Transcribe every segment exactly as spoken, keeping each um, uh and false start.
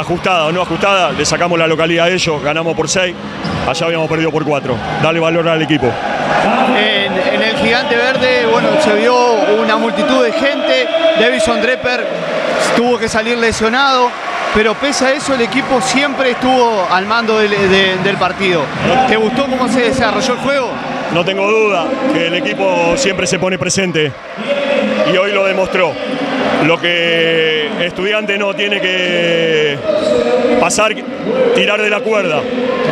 ajustada o no ajustada, le sacamos la localidad a ellos, ganamos por seis, allá habíamos perdido por cuatro. Dale valor al equipo. En, en el Gigante Verde, bueno, se vio una multitud de gente. Davison Draper tuvo que salir lesionado, pero pese a eso el equipo siempre estuvo al mando del, de, del partido. ¿Te gustó cómo se desarrolló el juego? No tengo duda que el equipo siempre se pone presente y hoy lo demostró. Lo que Estudiante no tiene que pasar, tirar de la cuerda,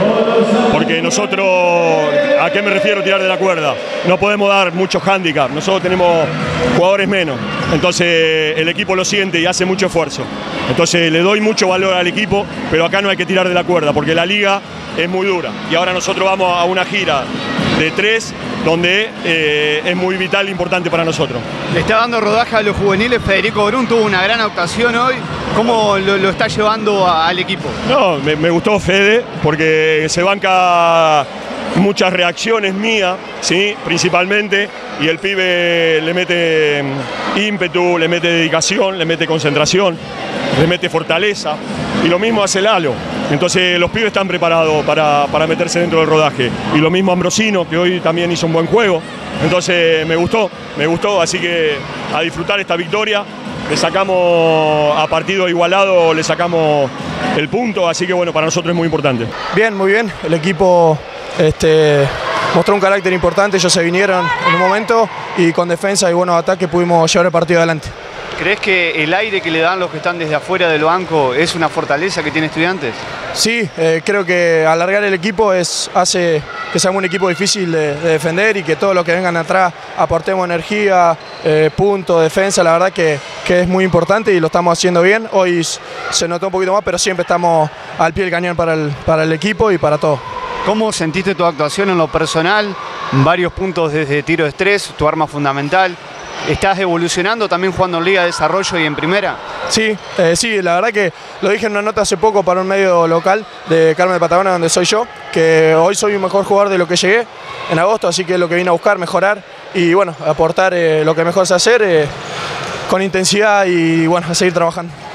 porque nosotros, ¿a qué me refiero tirar de la cuerda? No podemos dar muchos handicaps, nosotros tenemos jugadores menos, entonces el equipo lo siente y hace mucho esfuerzo. Entonces le doy mucho valor al equipo, pero acá no hay que tirar de la cuerda, porque la liga es muy dura y ahora nosotros vamos a una gira de tres donde eh, es muy vital e importante para nosotros. Le está dando rodaje a los juveniles. Federico Brun tuvo una gran actuación hoy. ¿Cómo lo, lo está llevando a, al equipo? No, me, me gustó Fede porque se banca muchas reacciones mías, ¿sí? Principalmente, y el pibe le mete ímpetu, le mete dedicación, le mete concentración, le mete fortaleza, y lo mismo hace Lalo. Entonces los pibes están preparados para, para meterse dentro del rodaje. Y lo mismo Ambrosino, que hoy también hizo un buen juego. Entonces me gustó, me gustó, así que a disfrutar esta victoria. Le sacamos a partido igualado, le sacamos el punto, así que bueno, para nosotros es muy importante. Bien, muy bien. El equipo este, mostró un carácter importante, ellos se vinieron en un momento y con defensa y buenos ataques pudimos llevar el partido adelante. ¿Crees que el aire que le dan los que están desde afuera del banco es una fortaleza que tiene Estudiantes? Sí, eh, creo que alargar el equipo es, hace que sea un equipo difícil de, de defender y que todos los que vengan atrás aportemos energía, eh, punto, defensa. La verdad que, que es muy importante y lo estamos haciendo bien. Hoy se notó un poquito más, pero siempre estamos al pie del cañón para el, para el equipo y para todos. ¿Cómo sentiste tu actuación en lo personal? Varios puntos desde tiro de estrés, tu arma fundamental. ¿Estás evolucionando también jugando en Liga de Desarrollo y en Primera? Sí, eh, sí, la verdad que lo dije en una nota hace poco para un medio local de Carmen de Patagonia, donde soy yo, que hoy soy un mejor jugador de lo que llegué en agosto, así que es lo que vine a buscar, mejorar y bueno, aportar eh, lo que mejor sé hacer eh, con intensidad y bueno, a seguir trabajando.